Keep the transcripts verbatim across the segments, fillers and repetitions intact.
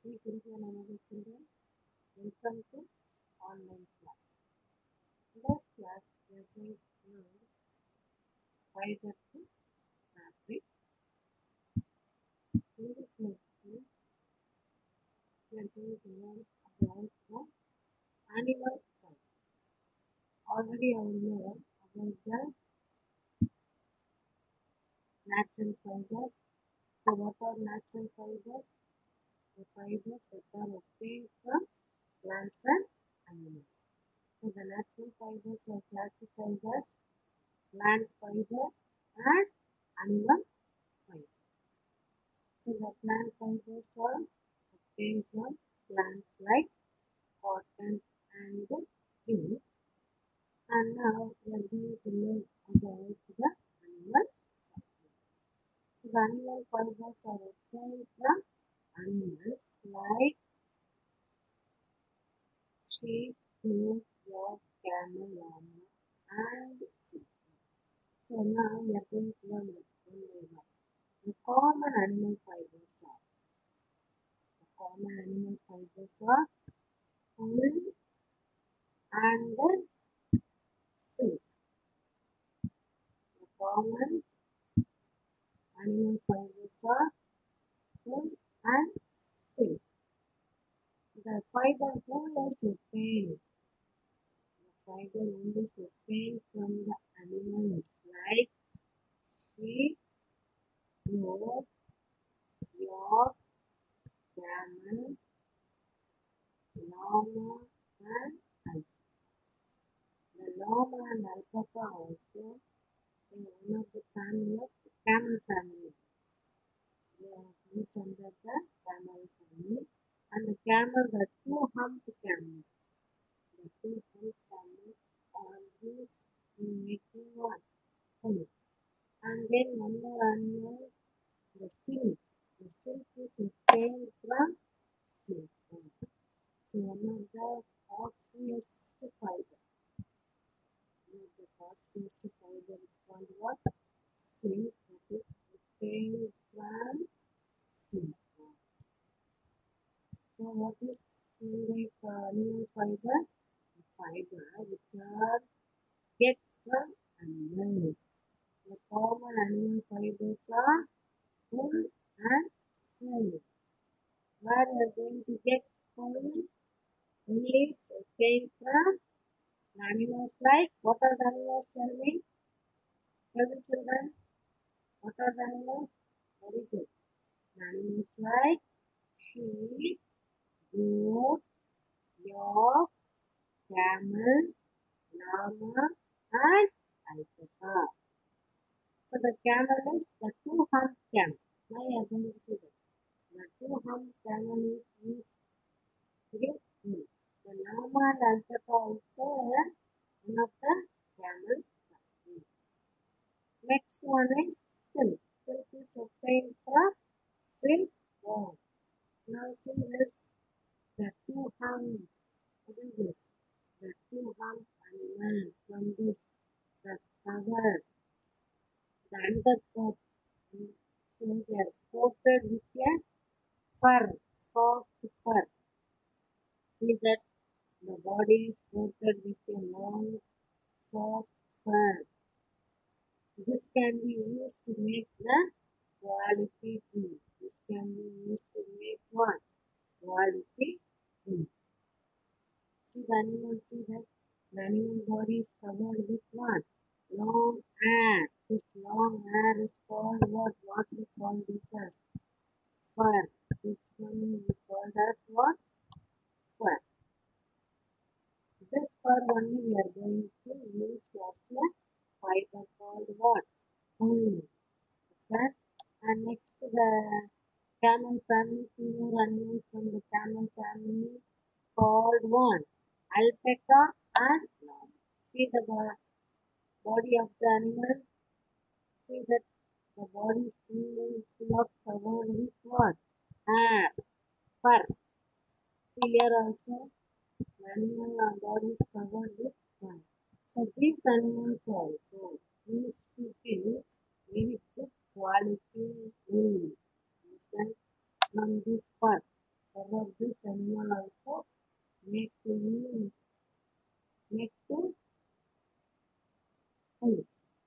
Sweet India Namaste children, welcome to online class. Today's class we are going to learn fiber to fabric. In this lesson we are going to learn about the animal fiber. Already I know about the natural fibers. So what are natural fibers? The fibers that are obtained from plants and animals. So the natural fibers are classified as plant fiber and animal fiber. So the plant fibers are obtained from plants like cotton and jute. And now we are going to learn about the animal fibers. So the animal fibers are obtained from animals like sheep, goat, dog, camel, llama, and sheep. So now we are going to learn one by one. The common animal fibers are the common animal fibers are wool and silk. The common animal fibers are wool and silk. The fiber wool is obtained. The fiber wool is obtained from the animals like sheep, goat, yak, camel, llama, and alpaca. The llama and alpaca also in one of the family of the camel family. They are used under the camel family. And the camel, the two humped camel. The two humped camel are used in making what? Honey. And then one more animal, the silk. The silk is obtained from silk. So one of the costliest fiber. One of the costliest fiber is called what? Silk. That is obtained from silk. So what is like uh, animal fiber? Fiber which are get from animals. The common animal fibers are wool and silk. Where we are going to get wool? Wool is obtained from animals like, what are the animals? Tell me. Tell me children. What are the animals? Very good. Animals like sheep, goat, yak, camel, llama, and alpaca. So the camel is the two hump camel. Now I am going to say that. The two hump camel is used to give milk. The llama and alpaca also are one of the camel family. Next one is silk. Silk is obtained from silkworm. Now see this. The two hump. What is this? The two hump animal from this. The cover. The undercoat. So they are coated with a fur, soft fur. See that the body is coated with a long, soft fur. This can be used to make the quality food. This can be used to make what? Quality food. See the animal, see that the animal body is covered with what? Long hair. This long hair is called what? What we call this as? Fur. This one we call as what? Fur. This fur only we are going to use as a fiber called what? Wool. Understand? And next the camel family, two more animals from the camel family called what? Alpaca and llama. See the body of the animal. See that the body is full, full of covered with what? Hair, fur. See here also, the animal body is covered with fur. So these animals also used to give very good quality wool. Understand? From this fur. fur of this animal also make to make to wool.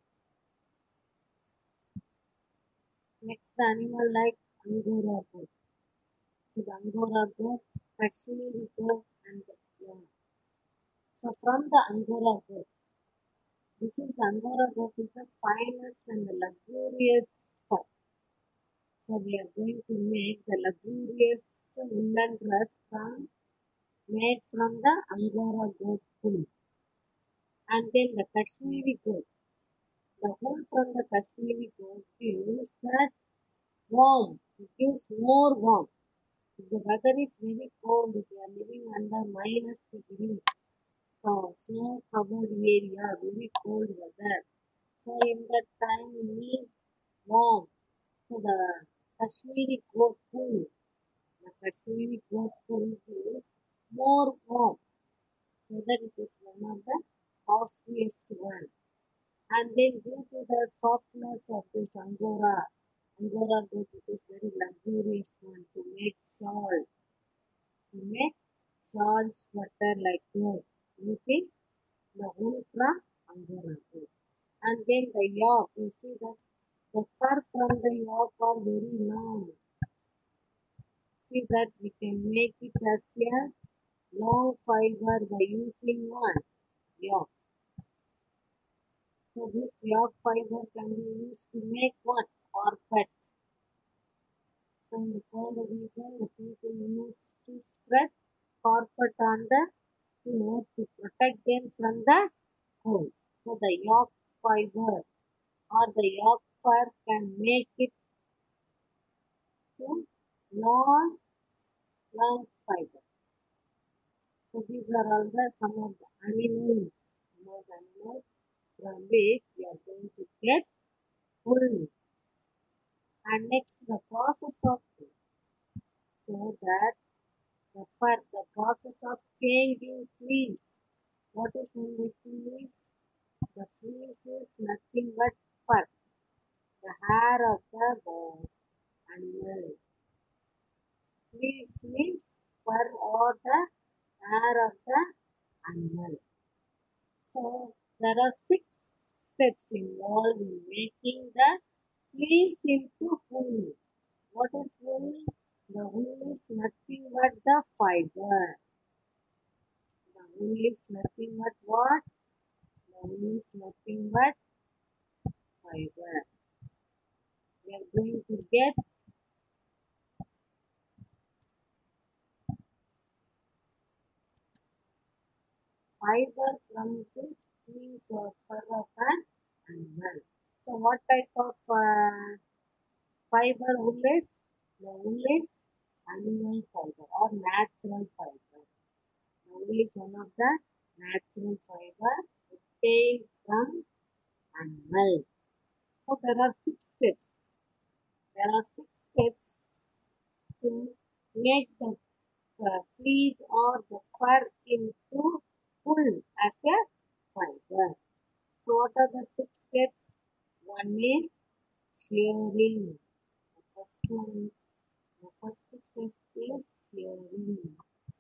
Next, the animal like Angora goat. So the Angora goat, Kashmiri goat, and the yeah. So from the Angora goat, this is the Angora goat is the finest and the luxurious fur. So we are going to make the luxurious woolen dress from made from the Angora goat wool. And then the Kashmiri goat. The wool from the Kashmiri goat gives that warm. It gives more warmth. If the weather is very cold, if you are living under minus degree, uh, snow covered area, very cold weather. So in that time you need warm. So the Kashmiri goat wool, the Kashmiri goat wool gives more warmth. So that it is one of the costliest one. And then due to the softness of this Angora, Angora goat, it is very luxurious one to make shawl. To make shawl sweater like that using the wool from Angora goat. And then the yoke, you see that the fur from the yoke are very long. See that we can make it as a long fiber by using one yoke. So this yoke fiber can be used to make what? Carpet. So in the cold region, the people used to spread carpet on the floor to protect them from the cold. So the yoke fiber or the yoke fur can make it to long, long fiber. So these are all the some of the animals, some of the animals from which we are going to get wool. And next the process of wool. So that the fur, the process of changing fleece. What is meant by fleece? The fleece is nothing but fur, the hair of the bird, animal. Fleece means fur or the hair of the animal. So there are six steps involved in making the fleece into wool. What is wool? The wool is nothing but the fiber. The wool is nothing but what? The wool is nothing but fiber. We are going to get fiber from this fleece or fur of an animal. So what type of uh, fiber wool is? The wool is animal fiber or natural fiber. The wool is one of the natural fiber obtained from animal. So there are six steps. There are six steps to make the uh, fleece or the fur into wool as a fiber. So what are the six steps? One is shearing. The first one is the first step is shearing.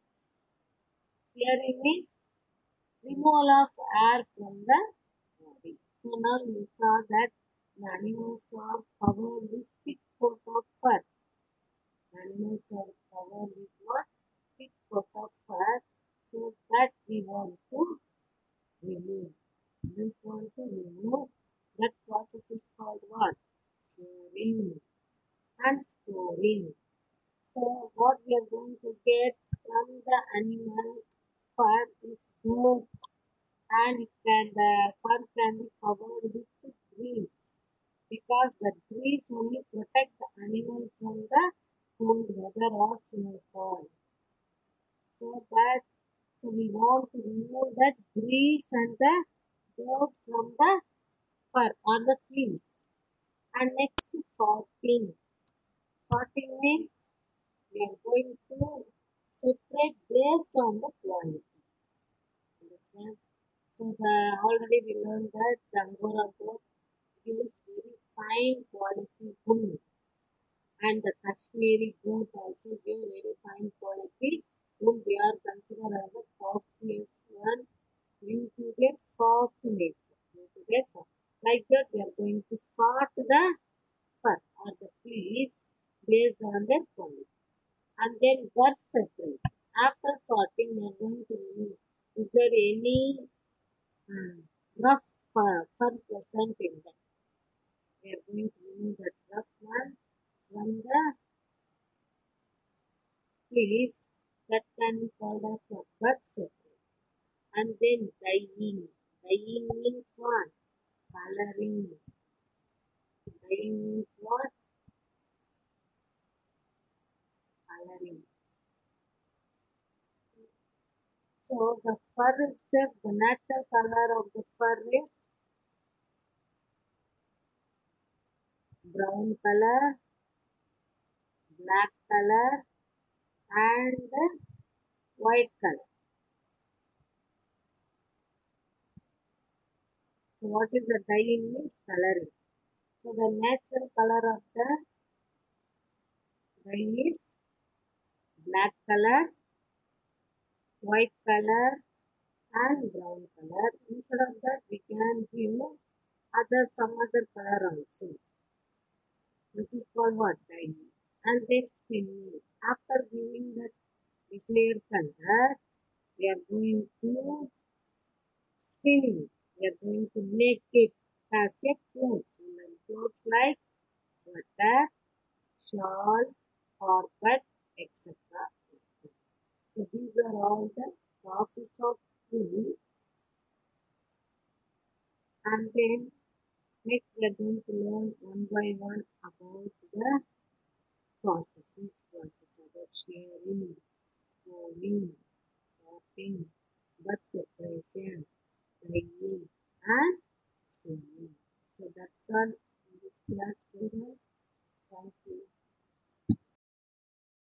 Shearing means removal of air from the body. So now you saw that the animals are covered with thick coat of fur. Animals are covered with what? Thick coat of fur. So that we want to remove. This want to remove. That process is called what? Shearing and storing. So what we are going to get from the animal fur is good, and it can the fur can be covered with grease, because the grease only protect the animal from the cold weather or snowfall. So that so we want to remove that grease and the dirt from the fur or the fleece. And next is sorting. Sorting means we are going to separate based on the quality. Understand? So the already we learned that the Angora goat gives very fine quality wool, And the Kashmiri goat also give very fine quality. Wool they are considered as the costliest one due to their soft nature. Due to their soft. Like that, we are going to sort the fur or the fleece based on their quality. And then birth separate. After sorting, we are going to remove. Is there any uh, rough fur, fur present in them? We are going to remove that rough one from the fleece that can be called as what? Birth separate. And then dyeing. Dyeing means what? Coloring. Dyeing means what? Coloring. So the fur itself, the natural color of the fur is brown color, black color, and white color. So what is the dyeing means coloring. So the natural color of the dye is black color, white color, and brown color. Instead of that, we can give other some other color also. This is called what? Dye. And then spinning. After giving that desired color, we are going to spin. We are going to make it as a clothes. Clothes like sweater, shawl, carpet, et cetera. So these are all the process of wool. And then next we are going to learn one by one about the process, each process about shearing, spooling, sorting, bud separation, dyeing, and spinning. So that's all in this class children. Thank you.